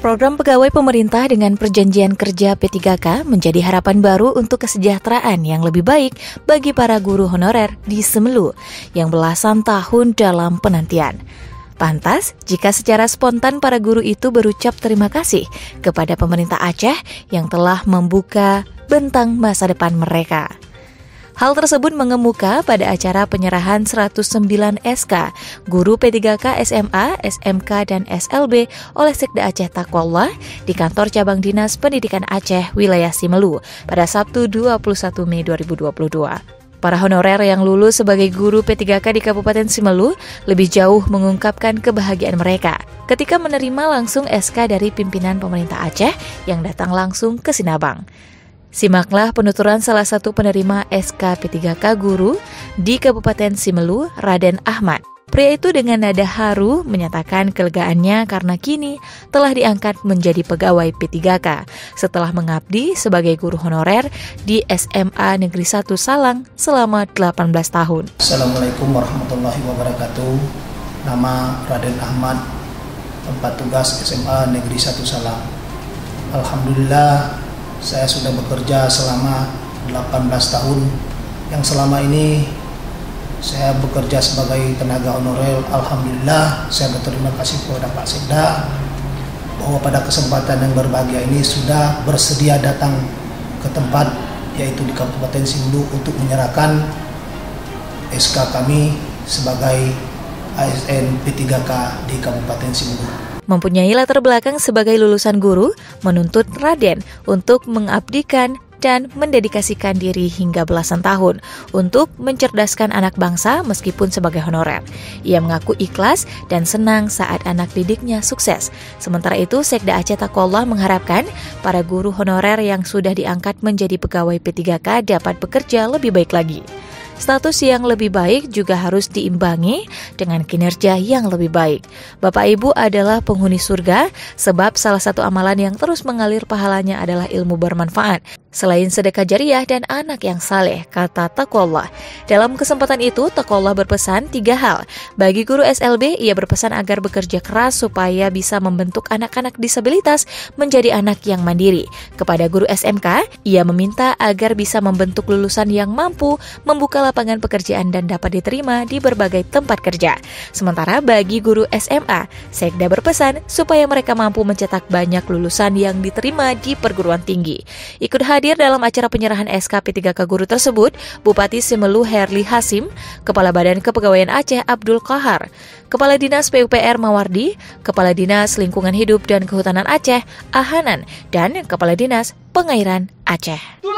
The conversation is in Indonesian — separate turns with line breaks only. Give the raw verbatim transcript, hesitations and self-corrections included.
Program pegawai pemerintah dengan perjanjian kerja P tiga K menjadi harapan baru untuk kesejahteraan yang lebih baik bagi para guru honorer di Semelu yang belasan tahun dalam penantian. Pantas jika secara spontan para guru itu berucap terima kasih kepada pemerintah Aceh yang telah membuka bentang masa depan mereka. Hal tersebut mengemuka pada acara penyerahan seratus sembilan S K guru P tiga K S M A, S M K, dan S L B oleh Sekda Aceh Taqwallah di kantor cabang Dinas Pendidikan Aceh wilayah Simelu pada Sabtu dua puluh satu Mei dua ribu dua puluh dua. Para honorer yang lulus sebagai guru P tiga K di Kabupaten Simelu lebih jauh mengungkapkan kebahagiaan mereka ketika menerima langsung S K dari pimpinan pemerintah Aceh yang datang langsung ke Sinabang. Simaklah penuturan salah satu penerima S K P tiga K guru di Kabupaten Simelu, Raden Ahmad. Pria itu dengan nada haru menyatakan kelegaannya karena kini telah diangkat menjadi pegawai P tiga K setelah mengabdi sebagai guru honorer di S M A Negeri satu Salang selama delapan belas tahun.
Assalamualaikum warahmatullahi wabarakatuh. Nama Raden Ahmad, tempat tugas S M A Negeri satu Salang. Alhamdulillah, saya sudah bekerja selama delapan belas tahun. Yang selama ini saya bekerja sebagai tenaga honorer. Alhamdulillah, saya berterima kasih kepada Pak Sekda bahwa pada kesempatan yang berbahagia ini sudah bersedia datang ke tempat, yaitu di Kabupaten Simelu, untuk menyerahkan S K kami sebagai A S N P tiga K di Kabupaten Simelu.
Mempunyai latar belakang sebagai lulusan guru, menuntut Raden untuk mengabdikan dan mendedikasikan diri hingga belasan tahun untuk mencerdaskan anak bangsa meskipun sebagai honorer. Ia mengaku ikhlas dan senang saat anak didiknya sukses. Sementara itu, Sekda Aceh Taqwallah mengharapkan para guru honorer yang sudah diangkat menjadi pegawai P tiga K dapat bekerja lebih baik lagi. Status yang lebih baik juga harus diimbangi dengan kinerja yang lebih baik. Bapak Ibu adalah penghuni surga, sebab salah satu amalan yang terus mengalir pahalanya adalah ilmu bermanfaat, selain sedekah jariah dan anak yang saleh, kata Taqwallah. Dalam kesempatan itu, Taqwallah berpesan tiga hal. Bagi guru S L B, ia berpesan agar bekerja keras supaya bisa membentuk anak-anak disabilitas menjadi anak yang mandiri. Kepada guru S M K, ia meminta agar bisa membentuk lulusan yang mampu membuka lapangan pekerjaan dan dapat diterima di berbagai tempat kerja. Sementara bagi guru S M A, Sekda berpesan supaya mereka mampu mencetak banyak lulusan yang diterima di perguruan tinggi. Ikut hadir dalam acara penyerahan S K P tiga K guru tersebut, Bupati Simelu Herli Hasim, Kepala Badan Kepegawaian Aceh Abdul Qahar, Kepala Dinas P U P R Mawardi, Kepala Dinas Lingkungan Hidup dan Kehutanan Aceh Ahanan, dan Kepala Dinas Pengairan Aceh.